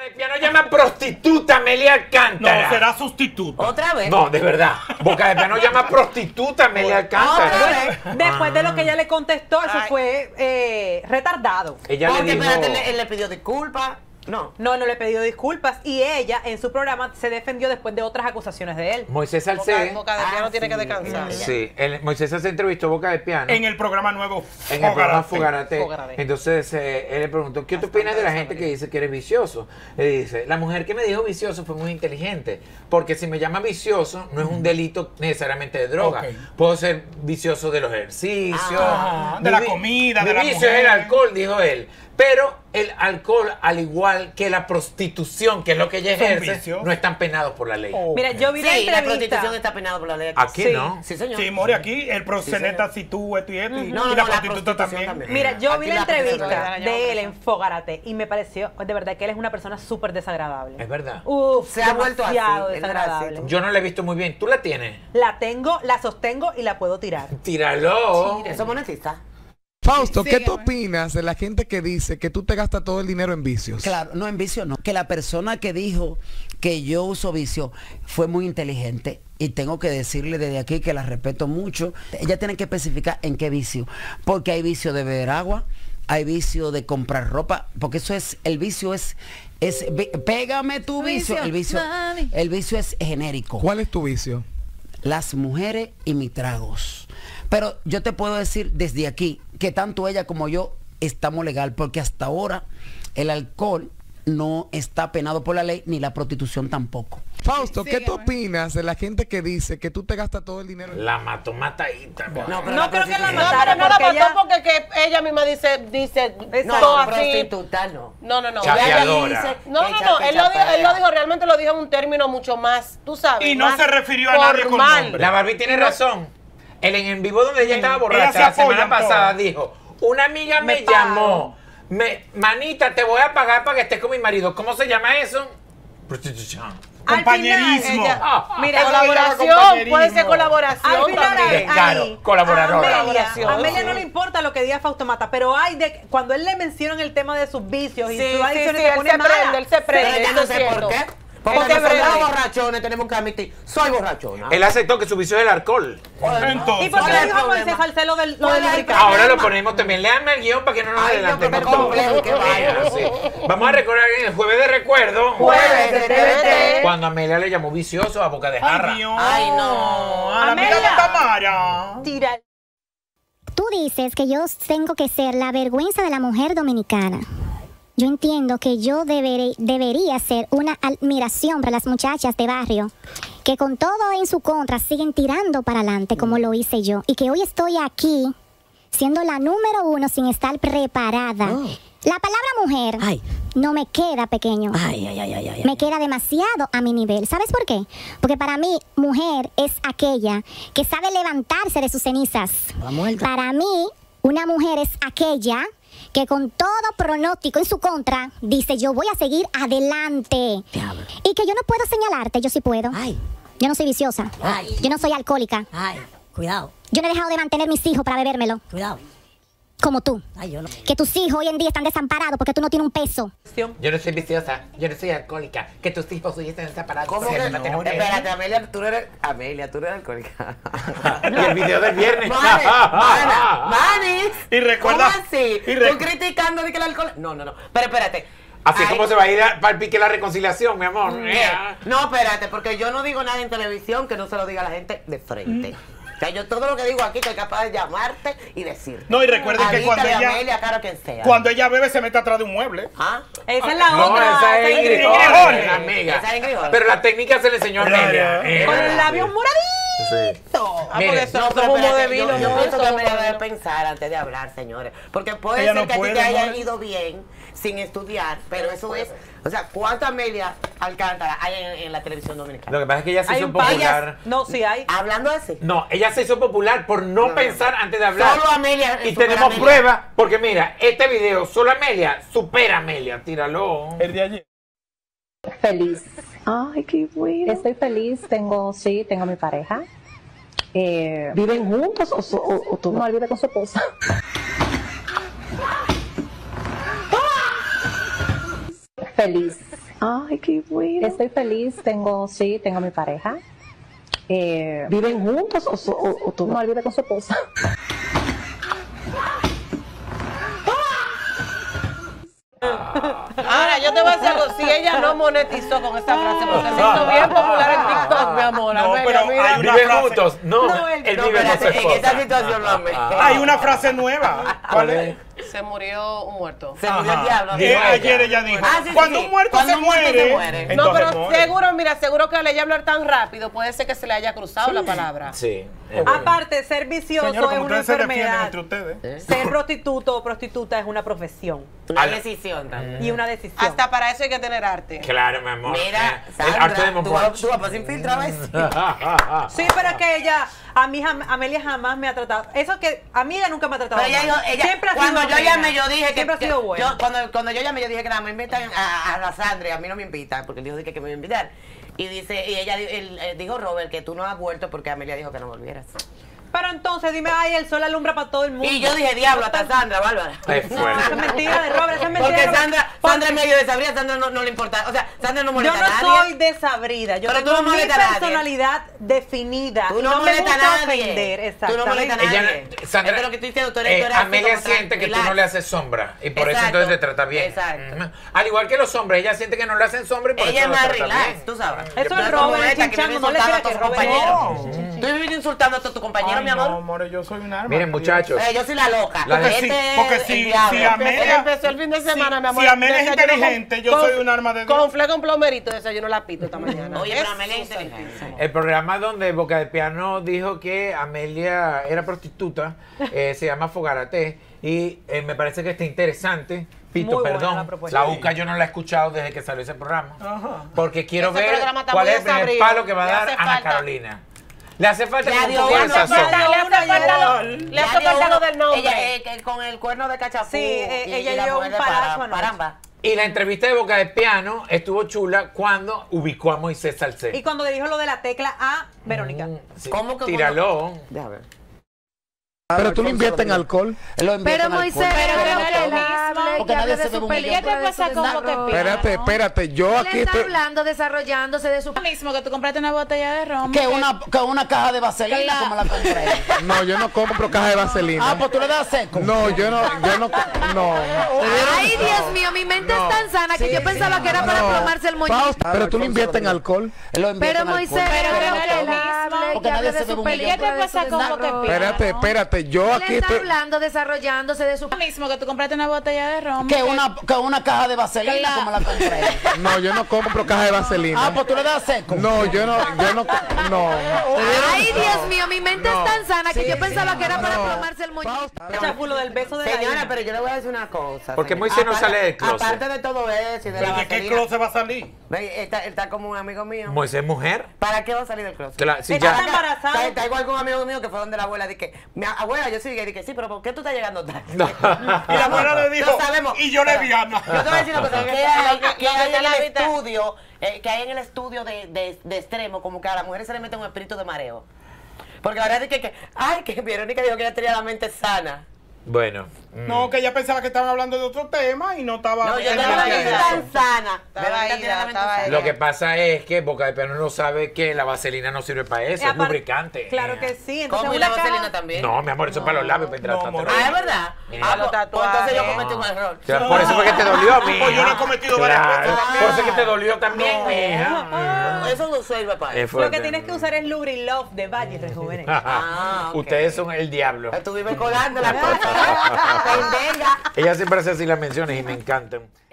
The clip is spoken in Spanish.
de piano llama prostituta Amelia Alcántara. No, será sustituto. ¿Otra vez? No, de verdad. Boca de piano llama prostituta Amelia Alcántara. Después de lo que ella le contestó, eso fue retardado. Ella Porque, le dijo... espérate, él le pidió disculpas. No. No le pidió disculpas y ella en su programa se defendió después de otras acusaciones de él. Moisés Salcé. Boca de piano tiene que descansar. Sí, Moisés Salcé entrevistó Boca de Piano. En el programa nuevo En el programa Fogarate. Fogarate. Entonces él le preguntó, ¿qué tú opinas de la gente que dice que eres vicioso? Le dice, la mujer que me dijo vicioso fue muy inteligente, porque si me llama vicioso no es un delito necesariamente de droga. Ok. Puedo ser vicioso de los ejercicios, de la comida, de la vicio mujer. es el alcohol, dijo él. Pero el alcohol, al igual que la prostitución, que es lo que ella Son ejerce, vicios. no están penados por la ley. Mira, yo vi la Sí, la entrevista. prostitución está penada por la ley. Aquí Sí. no. Sí, señor. Sí, more aquí, el proxeneta si tú, esto y esto. Y la prostituta también. Mira, yo Aquí vi la la entrevista prostitución. de él en Fogarate y me pareció de verdad que él es una persona súper desagradable. Es verdad. Uf, Se ha vuelto así, demasiado él era desagradable. así. Yo no la he visto muy bien. ¿Tú la tienes? La tengo, la sostengo y la puedo tirar. Tíralo. Eso es monetista. Fausto, ¿qué tú opinas de la gente que dice que tú te gastas todo el dinero en vicios? Claro, no, en vicio no. Que la persona que dijo que yo uso vicio fue muy inteligente y tengo que decirle desde aquí que la respeto mucho. Ella tiene que especificar en qué vicio, porque hay vicio de beber agua, hay vicio de comprar ropa, porque eso es, el vicio pégame tu vicio. El vicio es genérico. ¿Cuál es tu vicio? Las mujeres y mis tragos. Pero yo te puedo decir desde aquí que tanto ella como yo estamos legal, porque hasta ahora el alcohol no está penado por la ley, ni la prostitución tampoco. Fausto, ¿qué tú opinas de la gente que dice que tú te gastas todo el dinero en... La mató matadita. No, pero No creo que la No, matara pero no la porque mató ella... porque que ella misma dice No, todo así. prostituta no. No, no, no. Chapeadora. No, él lo dijo, realmente lo dijo en un término mucho más, tú sabes. Y no más se refirió a nadie con formal. nombre. La Barbie tiene razón. Él en vivo donde ella estaba Ella borracha se la apoya semana en todo. pasada dijo, una amiga me llamó, manita, te voy a pagar para que estés con mi marido. ¿Cómo se llama eso? Prostitución. Compañerismo. Mira, Colaboración, puede ser colaboración al final también. Claro, colaboradora. A Amelia no le importa lo que diga Fausto Mata, pero hay de cuando él le menciona el tema de sus vicios y Sí, sus adicciones sí, se pone mala. él se prende, Pero ya eso no es sé cierto. por qué. Porque Porque nosotros breve. los borrachones tenemos que admitir, soy borrachona. Él aceptó que su vicio es el alcohol. Entonces, ¿Y por qué ¿cuál le es dijo el a Moisés problema? Salcedo lo del ¿Cuál es el lubricante? problema? Ahora lo ponemos también. Léanme el guión para que no nos Ay, adelantemos no, todo. pero qué vaya. Sí. Vamos a recordar en el jueves de recuerdo. Jueves de TVT. Cuando Amelia le llamó vicioso a boca de jarra. ay, Dios. Ay, no. A la amiga de Amelia. Tamara. Tira. Tú dices que yo tengo que ser la vergüenza de la mujer dominicana. Yo entiendo que yo debería ser una admiración para las muchachas de barrio que con todo en su contra siguen tirando para adelante como lo hice yo. Y que hoy estoy aquí siendo la número 1 sin estar preparada. La palabra mujer no me queda pequeño. Me queda demasiado a mi nivel. ¿Sabes por qué? Porque para mí, mujer es aquella que sabe levantarse de sus cenizas. Para mí, una mujer es aquella que con todo pronóstico en su contra dice, yo voy a seguir adelante. Y que yo no puedo señalarte, yo sí puedo. Yo no soy viciosa. Yo no soy alcohólica. Cuidado, Yo no he dejado de mantener mis hijos para bebérmelo. cuidado. Como tú. Yo no. Que tus hijos hoy en día están desamparados porque tú no tienes un peso. Yo no soy viciosa, yo no soy alcohólica. Que tus hijos hoy estén separados. ¿Cómo que no? no? Espérate, Amelia, tú no eres alcohólica. Y el video del viernes. Manis. Y recuerda- ¿Cómo así? y Tú criticando de que el alcohol... No. Pero espérate. Así es Ay, como se va a ir para el pique la reconciliación, mi amor. No, espérate, porque yo no digo nada en televisión que no se lo diga a la gente de frente. O sea, yo todo lo que digo aquí estoy capaz de llamarte y decirte. No, y recuerden que cuando Adítale a ella- Amelia, claro quien sea. Cuando ella bebe se mete atrás de un mueble. ¿Ah? Esa es la No, otra. esa es Ingrid Ingrid Jorge, Jorge. la amiga. Esa es Ingrid Jorge. Pero la técnica se le enseñó a Amelia. Con el labio moradito. Sí. Porque Mire, eso No, es pero humo de espérate, vino. yo no, pienso eso que es Amelia humo de debe vino. pensar antes de hablar, señores. Porque puede Ella ser no que a ti puede, te haya amor. ido bien sin estudiar, pero eso es... O sea, ¿cuánta Amelia Alcántara hay en la televisión dominicana? Lo que pasa es que ella se Hay hizo un par. popular. No, sí hay. Hablando así. No, ella se hizo popular por no pensar antes de hablar. Solo Amelia Y supera tenemos a Amelia. pruebas, porque mira, este video, solo Amelia, supera a Amelia, tíralo. El de ayer. Feliz. Ay, qué bueno. Estoy feliz, tengo mi pareja. ¿Viven juntos o tú? No, él vive con su esposa. Feliz. Ay, qué bueno. Estoy feliz, tengo mi pareja. ¿Viven juntos o tú no vives con su esposa? Ahora, yo te voy a decir algo. Si ella no monetizó con esa frase, porque se hizo bien popular en TikTok, mi amor. No, Amelia, pero mira. hay una ¿Viven frase. juntos? No, él vive con su En esta esposa. situación no me. Hay una frase nueva. ¿Cuál es? Se murió un muerto. Se murió el diablo. Ayer ella dijo, Ah, sí, sí, cuando sí. un muerto Cuando se un muerto muere, se muere. No, entonces pero muere. seguro, mira, seguro que al ella hablar tan rápido puede ser que se le haya cruzado la palabra. Sí. es verdad. Aparte, ser vicioso Señora, es como una ustedes se defienden enfermedad. entre ustedes. Ser prostituto o prostituta es una profesión Una decisión también. y una decisión. Hasta para eso hay que tener arte. Claro, mi amor. Mira, el arte de Sandra, Monpoint. tú vas sin filtro a veces. Sí, pero es que ella, Amelia jamás me ha tratado. Eso que a mí ella nunca me ha tratado. Pero ella mal. dijo, Siempre ha sido cuando yo buena. llamé, yo dije que siempre ha sido buena. cuando yo llamé, yo dije que nada, me invitan a la Sandra y a mí no me invitan, porque él dijo que me iba a invitar. Y dijo Robert que tú no has vuelto porque Amelia dijo que no volvieras. Pero entonces dime, ay, el sol alumbra para todo el mundo. Y yo dije, diablo, hasta Sandra, Bárbara. Es Eso fuerte. es mentira de Robert, eso es mentira. Porque de Sandra es medio desabrida, Sandra no le importa. O sea, Sandra no Yo molesta no a nadie. soy desabrida, yo Pero tú tengo no mi molestas a nadie. personalidad definida. Tú y no no me molestas gusta a nadie. ofender, Tú no molestas a exactamente. nadie. Sandra, Esto es lo que estoy diciendo, tú eres así Amelia como siente que tú tranquila. no le haces sombra y por eso Exacto, entonces te trata bien. exacto. Al igual que los hombres, ella siente que no le hacen sombra y por Ella eso es lo más trata relax, bien. tú sabes. Eso No es como Robert, esta que vive chinchando, no le insultando a creas tus que Robert compañeros. Tú vives insultando a tu compañero, Ay, mi no, amor. amor, yo soy un arma. Miren, muchachos. Yo soy la loca. Porque es si el diablo. Amelia- Empezó el fin de semana, mi amor. si Amelia es desayuno inteligente, yo soy un arma de Dios. Con fle con plomerito, desayuno la pito esta mañana. Oye, pero Amelia es inteligente. El programa donde Boca de Piano dijo que Amelia era prostituta se llama Fogarate y me parece que está interesante. Pito, Muy buena perdón. la propuesta. La UCA yo no la he escuchado desde que salió ese programa. Porque quiero Ese ver programa está cuál muy es el primer desabrido. palo que va a Le dar hace Ana falta. Carolina. Le hace falta Ya como dio un poco de uno, sazón. Le hace falta lo del nombre. Ella, con el cuerno de cachapú. Sí, ella la dio mujer un de palazo anoche. Paramba. Y la entrevista de Boca de Piano estuvo chula cuando ubicó a Moisés Salcedo. Y cuando le dijo lo de la tecla a Verónica. Sí, ¿Cómo que tíralo. Déjame ver. Pero tú le inviertes en alcohol. Pero Moisés, porque nadie se ve un millón. ¿Qué te pasa con lo que Espérate, yo aquí estoy... hablando, desarrollándose de su mismo que tú compraste una botella de ron. que una caja de vaselina como la compré. No, yo no compro caja de vaselina. Ah, pues tú le das seco. No, yo no. Ay, Dios mío, mi mente es tan sana que yo pensaba que era para plomarse el moñito. Pausa. Pero tú le inviertes en alcohol. Pero Moisés, porque nadie se ve un millón. ¿Qué te pasa con lo que Espérate, yo aquí estoy... hablando, desarrollándose de su mismo que tú compraste una botella de ron. que una caja de vaselina como la compré. No, yo no compro caja de vaselina. Ah, pues tú le das seco. No, yo no. Ay, Dios mío, mi mente es tan sana que yo pensaba que era para plomarse el moñito. Chapulo del beso de la Señora, hija. pero yo le voy a decir una cosa. Porque señora. Moisés no sale del closet. Aparte de todo eso y de la ¿Pero de qué vaselina. closet va a salir? Ve, está como un amigo mío. Moisés es mujer. ¿Para qué va a salir del closet? Si Está ya, embarazada. Está igual con un amigo mío que fue donde la abuela. Dije, mi abuela, yo sí, dije, sí, pero ¿por qué tú estás llegando tarde? No. Y la abuela le dijo, Lo sabemos. y yo Pero, lesbiana. Yo te voy a decir una cosa, que hay en el estudio, de extremo, como que a las mujeres se le mete un espíritu de mareo. Porque la verdad es que Verónica dijo que ella tenía la mente sana. Bueno. No, que ella pensaba que estaban hablando de otro tema y no estaba... No, yo tengo la mente tan sana. Estaba Verónica ahí, tiene la mente estaba sana. ahí. Lo que pasa es que Boca de Piano no sabe que la vaselina no sirve para eso, es Aparte- lubricante. Claro que sí. Entonces ¿Cómo y una la caja- vaselina también? No, mi amor, eso es para los labios, para No, hidratarte. amor. Ah, ¿es verdad? Mira. Pues entonces yo cometí un error. O sea, por eso fue que te dolió a mí. Pues yo lo he cometido varias veces también. Por eso es que te dolió también, mija. Eso no sirve para Es eso. Lo fuerte. que tienes que usar es Lubrilove de Valle Rejuvenece. Ah, ok. Ustedes son el diablo. Tú vives colando la cosa. Pendeja. Ella siempre hace así las menciones y me encantan.